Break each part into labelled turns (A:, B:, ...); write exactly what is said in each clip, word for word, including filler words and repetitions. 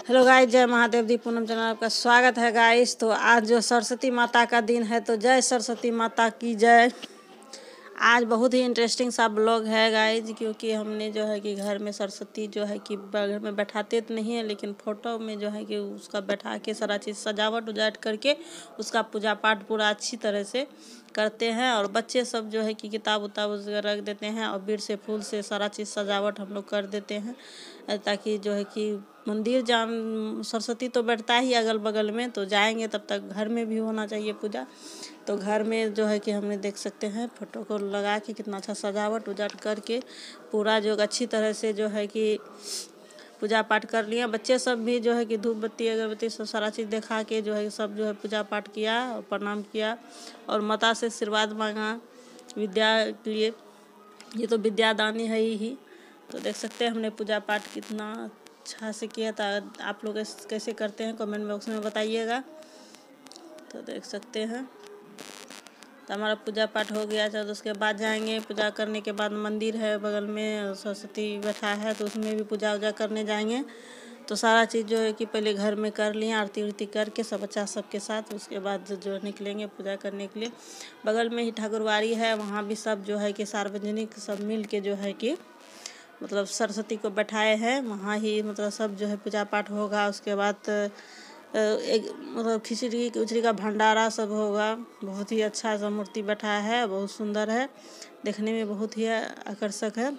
A: Hello guys, जय महादेव दी Poonam channel आपका स्वागत है गाइस। तो आज जो सरस्वती माता का दिन है, तो जय सरस्वती माता की जय। आज बहुत ही इंटरेस्टिंग सा ब्लॉग है गाइस, क्योंकि हमने जो है कि घर में सरस्वती जो है कि घर में बैठाते तो नहीं है, लेकिन फ़ोटो में जो है कि उसका बैठा के सारा चीज़ सजावट उजावट करके उसका पूजा पाठ पूरा अच्छी तरह से करते हैं। और बच्चे सब जो है कि किताब उताब वगैरह रख देते हैं और बीड़ से फूल से सारा चीज़ सजावट हम लोग कर देते हैं, ताकि जो है कि मंदिर जान सरस्वती तो बैठता ही अगल बगल में, तो जाएंगे तब तक घर में भी होना चाहिए पूजा। तो घर में जो है कि हमने देख सकते हैं फोटो को लगा के कितना अच्छा सजावट उजावट करके पूरा जो अच्छी तरह से जो है कि पूजा पाठ कर लिया। बच्चे सब भी जो है कि धूप बत्ती अगरबत्ती सब सारा चीज़ दिखा के जो है सब जो है पूजा पाठ किया और प्रणाम किया और माता से आशीर्वाद मांगा विद्या के लिए। ये तो विद्यादानी है ही। तो देख सकते हैं हमने पूजा पाठ कितना अच्छा से किया था। आप लोग कैसे करते हैं कमेंट बॉक्स में बताइएगा। तो देख सकते हैं, तो हमारा पूजा पाठ हो गया था। तो उसके बाद जाएंगे, पूजा करने के बाद मंदिर है बगल में, सरस्वती बैठा है तो उसमें भी पूजा वूजा करने जाएंगे। तो सारा चीज़ जो है कि पहले घर में कर लिए, आरती उरती करके सब बच्चा सबके साथ, उसके बाद जो निकलेंगे पूजा करने के लिए। बगल में ही ठाकुरबाड़ी है, वहाँ भी सब जो है कि सार्वजनिक सब मिल के जो है कि मतलब सरस्वती को बैठाए हैं। वहाँ ही मतलब सब जो है पूजा पाठ होगा। उसके बाद एक मतलब खिचड़ी उचड़ी का भंडारा सब होगा। बहुत ही अच्छा सा मूर्ति बैठा है, बहुत सुंदर है, देखने में बहुत ही आकर्षक है।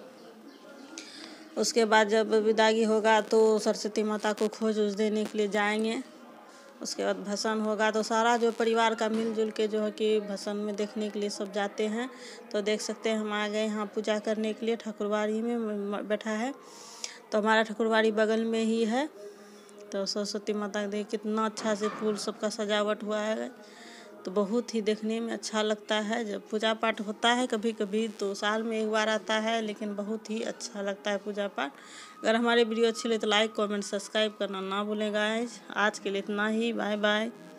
A: उसके बाद जब विदाई होगा तो सरस्वती माता को खोज उज देने के लिए जाएंगे। उसके बाद भसान होगा, तो सारा जो परिवार का मिलजुल के जो है कि भसान में देखने के लिए सब जाते हैं। तो देख सकते हैं हम आ गए यहाँ पूजा करने के लिए, ठाकुरबाड़ी में बैठा है। तो हमारा ठाकुरबाड़ी बगल में ही है। तो सरस्वती माता के देख कितना अच्छा से फूल सबका सजावट हुआ है, तो बहुत ही देखने में अच्छा लगता है। जब पूजा पाठ होता है कभी कभी तो साल में एक बार आता है, लेकिन बहुत ही अच्छा लगता है पूजा पाठ। अगर हमारे वीडियो अच्छी लगे तो लाइक कमेंट सब्सक्राइब करना ना भूलें गाइस। आज के लिए इतना ही, बाय बाय।